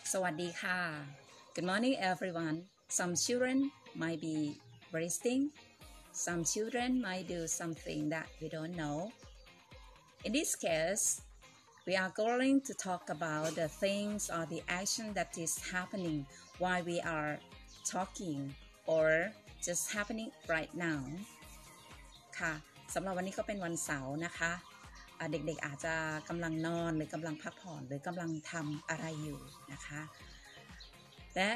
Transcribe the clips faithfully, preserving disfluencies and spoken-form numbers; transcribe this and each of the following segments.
สวัสดีค่ะ Good morning everyone. Some children might be resting. Some children might do something that we don't know. In this case, we are going to talk about the things or the action that is happening while we are talking or just happening right now. ค่ะสำหรับวันนี้ก็เป็นวันเสาร์นะคะเด็กๆอาจจะกำลังนอนหรือกำลังพักผ่อนหรือกำลังทำอะไรอยู่นะคะและ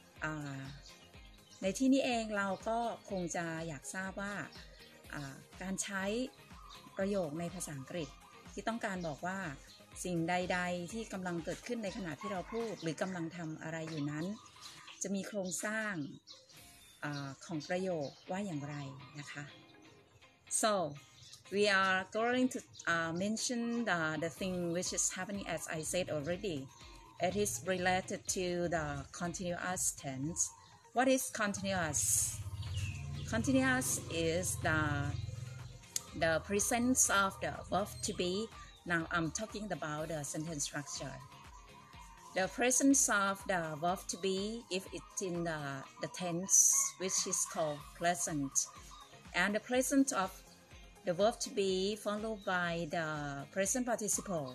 ในที่นี้เองเราก็คงจะอยากทราบว่าการใช้ประโยคในภาษาอังกฤษที่ต้องการบอกว่าสิ่งใดๆที่กำลังเกิดขึ้นในขณะที่เราพูดหรือกำลังทำอะไรอยู่นั้นจะมีโครงสร้างของประโยคว่าอย่างไรนะคะ so we are going to uh, mention the, the thing which is happening as I said already. It is related to the continuous tense. What is continuous? Continuous is the the presence of the verb to be. Now I'm talking about the sentence structure. The presence of the verb to be if it's in the, the tense which is called present, and the presence of the verb to be followed by the present participle,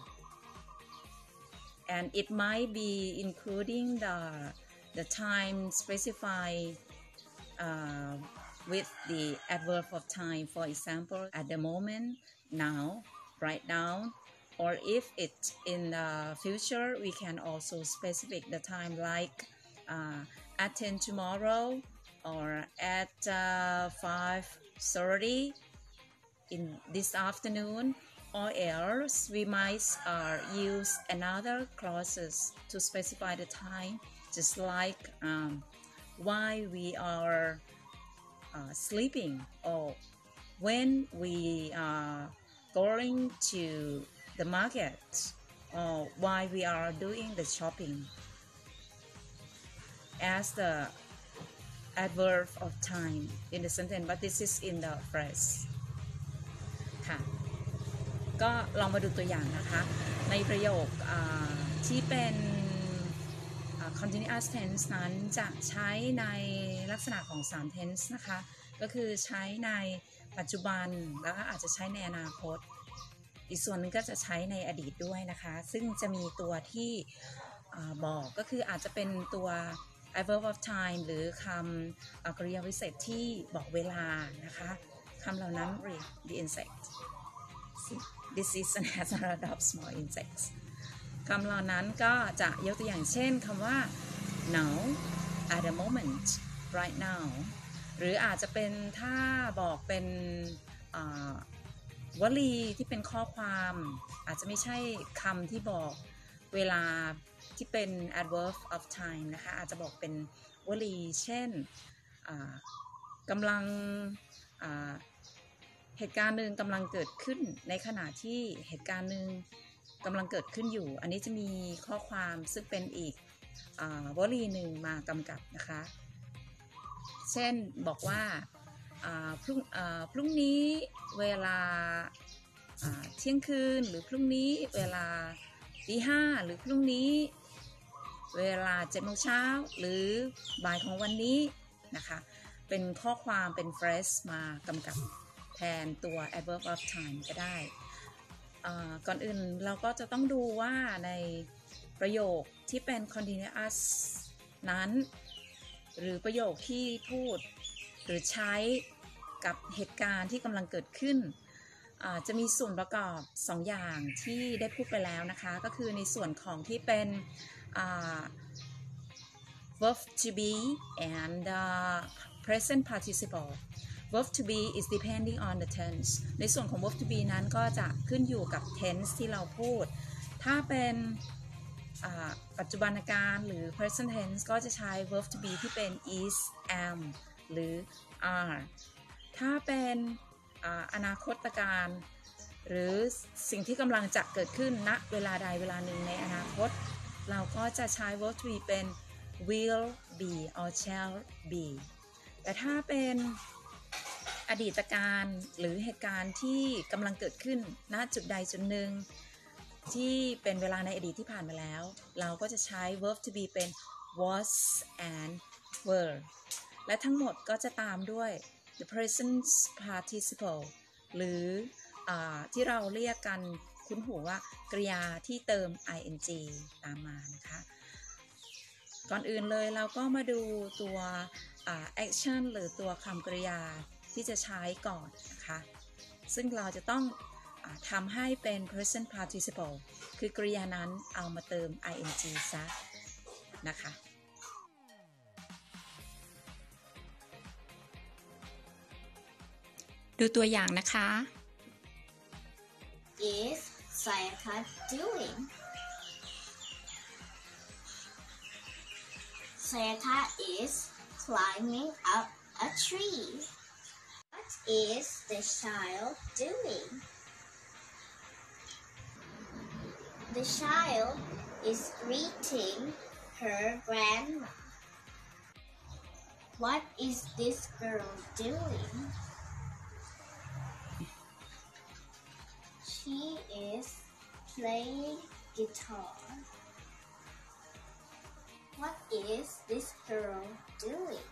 and it might be including the the time specified uh, with the adverb of time. For example, at the moment, now, right now, or if it's in the future, we can also specify the time like uh, at ten tomorrow or at uh, five thirty in this afternoon, or else we might uh, use another clauses to specify the time, just like um, while we are uh, sleeping or when we are going to the market or while we are doing the shopping as the adverb of time in the sentence, but this is in the phrase. ค่ะก็ลองมาดูตัวอย่างนะคะในประโยคที่เป็น continuous tense นั้นจะใช้ในลักษณะของสาม tense นะคะก็คือใช้ในปัจจุบันแล้วก็อาจจะใช้ในอนาคตอีกส่วนนึงก็จะใช้ในอดีตด้วยนะคะซึ่งจะมีตัวที่บอกก็คืออาจจะเป็นตัว adverb of time หรือคำกริยาวิเศษที่บอกเวลานะคะคำเหล่านั้น the insect this is an hazard of small insects คำเหล่านั้นก็จะยกตัวอย่างเช่นคำว่า now at the moment right now หรืออาจจะเป็นถ้าบอกเป็นวลีที่เป็นข้อความอาจจะไม่ใช่คำที่บอกเวลาที่เป็น adverb of time นะคะอาจจะบอกเป็นวลีเช่นกำลังเหตุการณ์หนึ่งกำลังเกิดขึ้นในขณะที่เหตุการณ์หนึ่งกำลังเกิดขึ้นอยู่อันนี้จะมีข้อความซึ่งเป็นอีกวลีหนึ่งมากำกับนะคะเช่นบอกว่าพรุ่งพรุ่งนี้เวลาเที่ยงคืนหรือพรุ่งนี้เวลาตีห้าหรือพรุ่งนี้เวลาเจ็ดโมงเช้าหรือบ่ายของวันนี้นะคะเป็นข้อความเป็น phrase มากำกับแทนตัว adverb of time ก็ได้ก่อนอื่นเราก็จะต้องดูว่าในประโยคที่เป็น continuous นั้นหรือประโยคที่พูดหรือใช้กับเหตุการณ์ที่กำลังเกิดขึ้นจะมีส่วนประกอบสองอย่างที่ได้พูดไปแล้วนะคะก็คือในส่วนของที่เป็น verb to be and uh, present participle. Verb to be is depending on the tense. ในส่วนของ verb to be นั้นก็จะขึ้นอยู่กับ tense ที่เราพูดถ้าเป็นปัจจุบันการหรือ present tense ก็จะใช้ verb to be ที่เป็น is am หรือ are ถ้าเป็นอนาคตการหรือสิ่งที่กำลังจะเกิดขึ้นณเวลาใดเวลาหนึ่งในอนาคตเราก็จะใช้ verb to be เป็น will be or shall be แต่ถ้าเป็นอดีตการหรือเหตุการณ์ที่กำลังเกิดขึ้นณจุดใดจุดหนึ่งที่เป็นเวลาในอดีตที่ผ่านมาแล้วเราก็จะใช้ verb to be เป็น was and were และทั้งหมดก็จะตามด้วย the present participle หรืออที่เราเรียกกันคุ้นหูว่ากริยาที่เติม ing ตามมานะคะก่อนอื่นเลยเราก็มาดูตัว action หรือตัวคำกริยาที่จะใช้ก่อนนะคะซึ่งเราจะต้องทำให้เป็น present participle คือกริยานั้นเอามาเติม ing ซะนะคะดูตัวอย่างนะคะ Is Sayaka doing? Sayaka is climbing up a tree. What is the child doing? The child is greeting her grandma. What is this girl doing? She is playing guitar. What is this girl doing?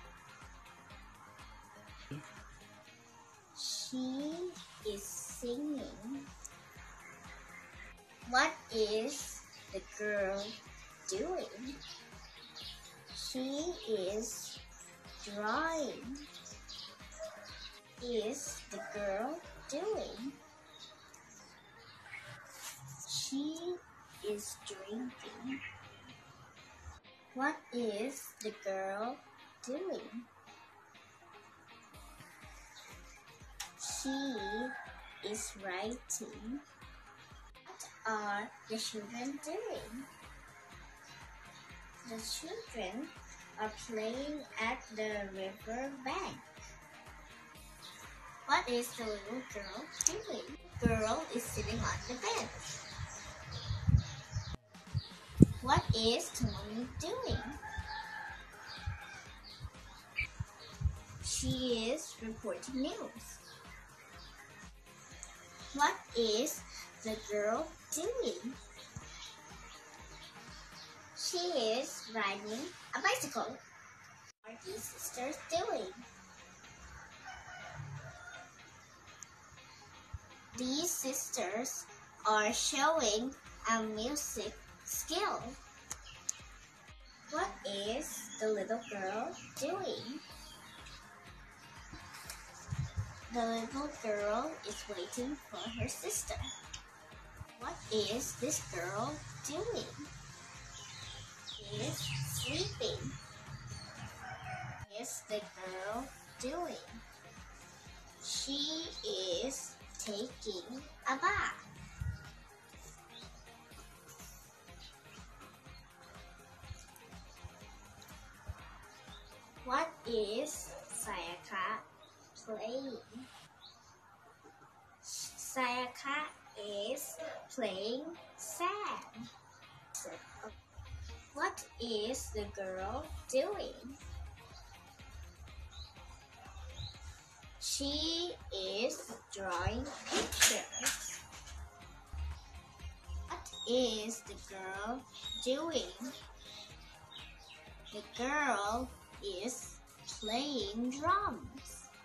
She is singing. What is the girl doing? She is drawing. What is the girl doing? She is drinking. What is the girl doing? She is writing. What are the children doing? The children are playing at the river bank. What is the little girl doing? The girl is sitting on the bench. What is Mommy doing? She is reporting news. What is the girl doing? She is riding a bicycle. What are these sisters doing? These sisters are showing a music skill. What is the little girl doing? The little girl is waiting for her sister. What is this girl doing? She is sleeping. What is the girl doing? She is taking a bath. What is Sayaka playing? Sayaka is playing sand. What is the girl doing? She is drawing pictures. What is the girl doing? The girl is playing drums.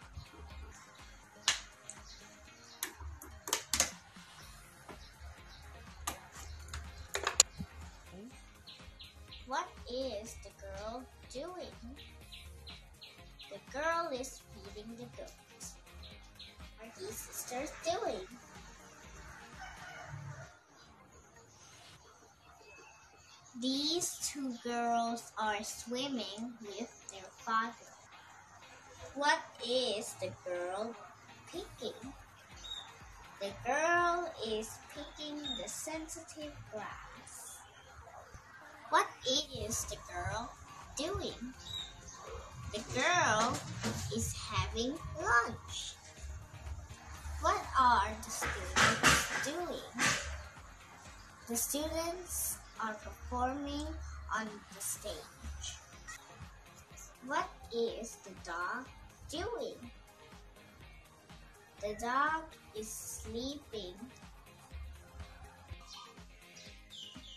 What is the girl doing? The girl is feeding the goats. What are these sisters doing? These two girls are swimming with their father. What is the girl picking? The girl is picking the sensitive grass. What is the girl doing? The girl is having lunch. What are the students doing? The students are performing on the stage. What is the dog doing? The dog is sleeping.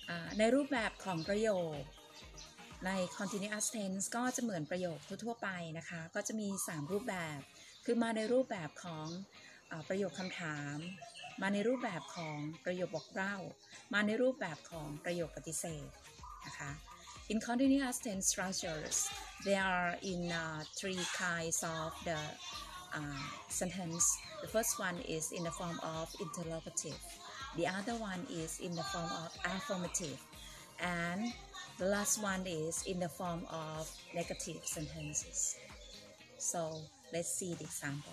ในรูปแบบของประโยคใน continuous tense ก็จะเหมือนประโยคทั่วๆไปนะคะก็จะมีสามรูปแบบคือมาในรูปแบบของประโยคคำถามมาในรูปแบบของประโยคบอกเล่ามาในรูปแบบของประโยคปฏิเสธนะคะ In continuous tense structures there are in uh, three kinds of the uh, sentence. The first one is in the form of interrogative. The other one is in the form of affirmative, and the last one is in the form of negative sentences. So let's see the example.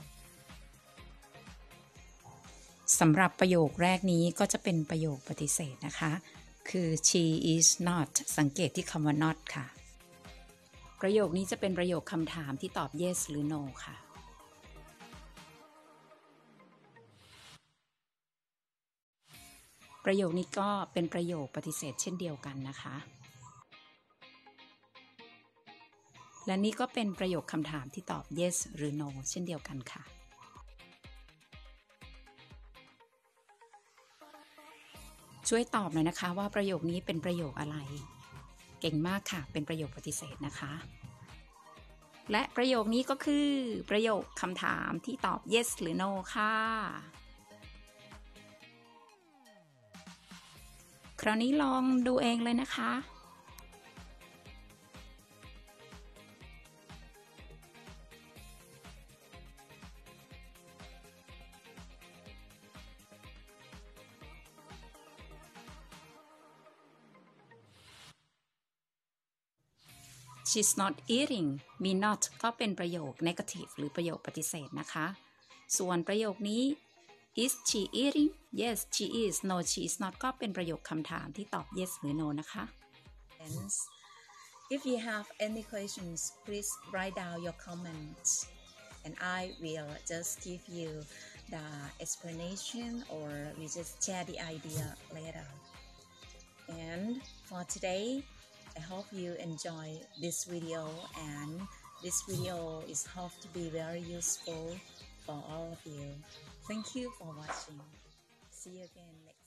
สำหรับประโยคแรกนี้ก็จะเป็นประโยคปฏิเสธนะคะคือ she is not สังเกตที่คำว่า not ค่ะประโยคนี้จะเป็นประโยคคำถามที่ตอบ yes หรือ no ค่ะประโยคนี้ก็เป็นประโยคปฏิเสธเช่นเดียวกันนะคะและนี่ก็เป็นประโยคคำถามที่ตอบ yes หรือ no เช่นเดียวกันค่ะช่วยตอบหน่อยนะคะว่าประโยคนี้เป็นประโยคอะไรเก่งมากค่ะเป็นประโยคปฏิเสธนะคะและประโยคนี้ก็คือประโยคคำถามที่ตอบ yes หรือ no ค่ะคราวนี้ลองดูเองเลยนะคะshe's not eating มี not ก็เป็นประโยค negative หรือประโยคปฏิเสธนะคะส่วนประโยคนี้ is she eating yes she is no she is not ก็เป็นประโยคคำถามที่ตอบ yes หรือ no นะคะ If you have any questions please write down your comments and I will just give you the explanation or we just share the idea later and for today I hope you enjoy this video and this video is hope to be very useful for all of you. Thank you for watching. See you again next